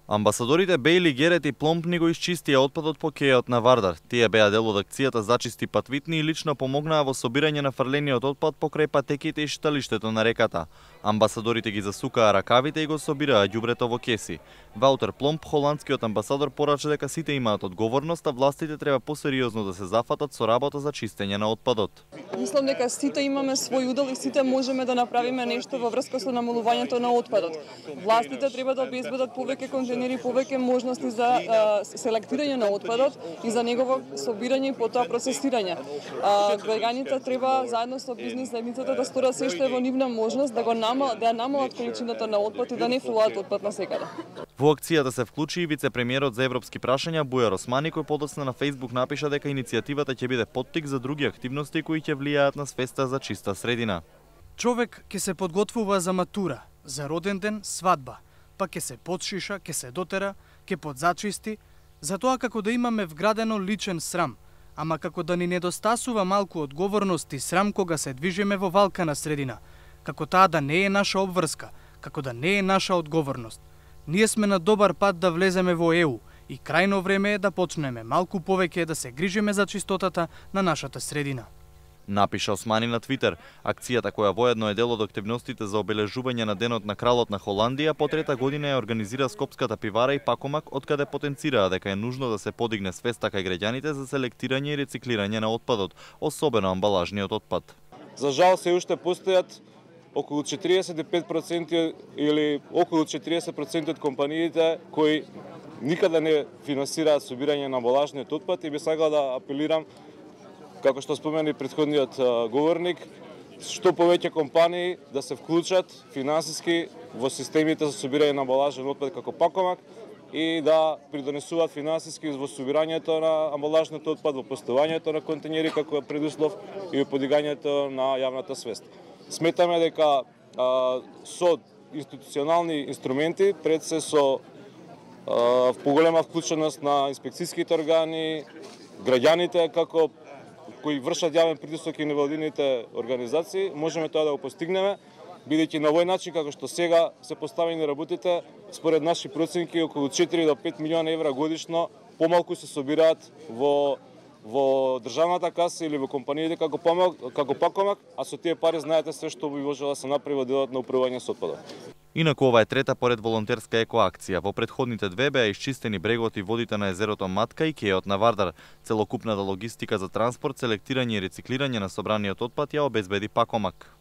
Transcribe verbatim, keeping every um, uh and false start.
Амбасадорите Бејли, Герет и Пломпни го исчистија отпадот по кејот на Вардар. Тие беа дел од акцијата Зачисти патвитни и лично помогнаа во собирање на фрлениот отпад покрај патеките и шталиштето на реката. Амбасадорите ги засукаа ракавите и го собираа ѓубрето во кеси. Ваутер Пломп, холандскиот амбасадор, порача дека сите имаат одговорност, а властите треба посериозно да се зафатат со работа за чистење на отпадот. Мислам дека сите имаме свој удел и сите можеме да направиме нешто во врска со намалувањето на отпадот. Властите треба да обезбедат повеќе контейнери, повеќе можности за а, селектирање на отпадот и за негово собирање и потоа процесирање. А, граѓаните треба заедно со бизнис заедницата да сторат се што е во нивна можност да го намал, да намалат количината на отпад и да не фрлаат отпад на секаде. Во акцијата се вклучи и вице-премиерот за европски прашања Бујар Османи, кој подоцна на Facebook напиша дека иницијативата ќе биде поттик за други активности кои ќе влијаат на свеста за чиста средина. Човек ќе се подготвува за матура, за роден ден, свадба, па ќе се подшиша, ќе се дотера, ќе подзачисти, затоа како да имаме вградено личен срам, ама како да ни недостасува малку одговорност и срам кога се движиме во валкана средина, како таа да не е наша обврска, како да не е наша одговорност. Ние сме на добар пат да влеземе во Е У и крајно време е да почнеме малку повеќе да се грижиме за чистотата на нашата средина. Напиша Османи на Твитер. Акцијата, која воедно е дел од активностите за обележување на Денот на кралот на Холандија, по трета година ја организира Скопската пивара и Пакомак, откаде потенцираа дека е нужно да се подигне свеста кај граѓаните за селектирање и рециклирање на отпадот, особено амбалажниот отпад. За жал се уште постојат околу четириесет и пет проценти или околу четириесет проценти од компаниите кои никаде не финансираат собирање на амбалажниот отпад и би сакал да апелирам, како што спомена и претходниот говорник, што повеќе компании да се вклучат финансиски во системите за собирање на амбалажен отпад како Пакомак и да придонесуваат финансиски во собирањето на амбалажниот отпад, во поставањето на контейнери како предуслов и во подигањето на јавната свест. Сметаме дека а, со институционални инструменти, пред се со а, поголема вклученост на инспекцијските органи, граѓаните како кои вршат јавен притисок и невладините организации, можеме тоа да го постигнеме, бидејќи на овој начин како што сега се поставени работите, според наши проценки околу четири до пет милиона евра годишно помалку се собираат во во државната каса или во компаниите како помак, како Пакомак, а со тие пари знаете се што би можело да се направи во делот на управување со отпадот. Инаку ова е трета поред волонтерска екоакција. Во претходните две беа исчистени брегот и водите на езерото Матка и кејот на Вардар. Целокупната логистика за транспорт, селектирање и рециклирање на собраниот отпад ја обезбеди Пакомак.